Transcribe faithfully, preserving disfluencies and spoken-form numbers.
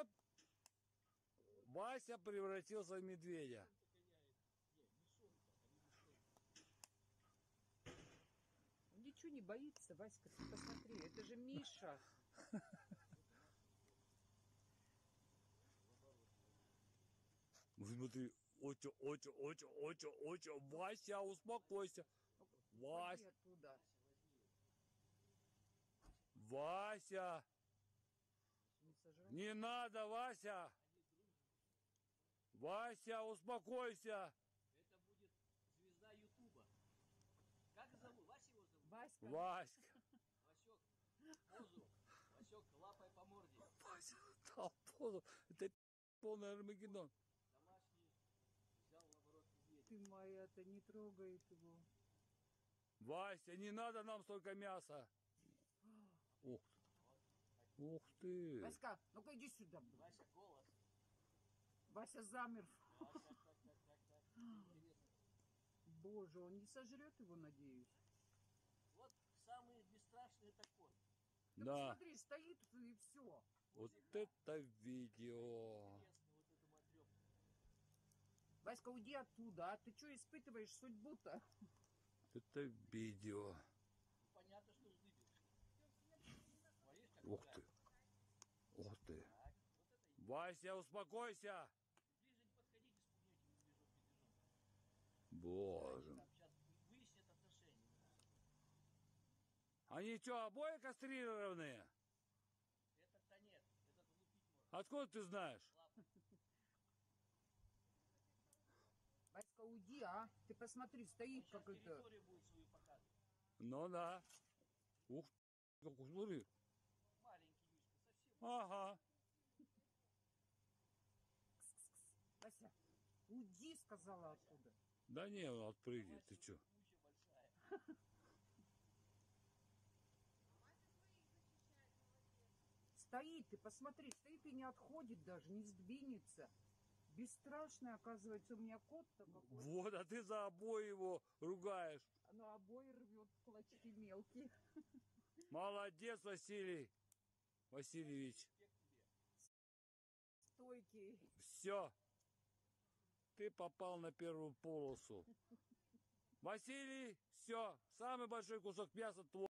Оп! Вася превратился в медведя. Он ничего не боится, Васька, ты посмотри, это же Миша. Смотри, очо, очо, очо, очо, очо. Вася, успокойся. Вася. Оттуда. Вася. Не, не надо, Вася. Вася, успокойся. Это будет звезда Ютуба. Как зовут? Вася его зовут? Васька. Васька. Васек, позу. Васек, лапай по морде. Вася дал позу. Это полный Армагеддон. Домашний взял наоборот медведя. Ты моя-то не трогает его. Вася, не надо нам столько мяса. Ух ты. Ух ты. Васька, ну-ка иди сюда. Вася, голос. Вася замер. Так, так, так, так, так, так. Интересно. Боже, он не сожрет его, надеюсь. Вот самый бесстрашный это кот. Да, Да. посмотри, стоит и все. Вот это видео. Интересно, вот эту матрёпку. Васька, уйди оттуда. А ты что испытываешь судьбу-то? Это видео. Ну, понятно, что вздыбил. Смотришь, как Ух играет? ты. Ух ты. Так, вот это и- Вася, успокойся. Ближе не подходите, спугнете медвежонка, медвежонка. Боже. Там сейчас выяснят отношения. Они что, обои кастрированные? Этот-то нет, этот лупить может. Откуда ты знаешь? Лапы. Васька, уйди, а? Ты посмотри, Он стоит сейчас как это. территорию будет свою показывать. Ну да. Ух ты, как смотри. Маленький Мишка, совсем. Ага. Вася, уйди, сказала оттуда. Да не, он отпрыгнет, ты что? Куча большая. Стоит, ты посмотри, стоит и не отходит даже, не сдвинется. Бесстрашный, оказывается, у меня кот-то какой. Вот, а ты за обои его ругаешь. Но обои рвет в клочки мелкие. Молодец, Василий Васильевич. Стойкий. Все. Ты попал на первую полосу. Василий, все. Самый большой кусок мяса твой.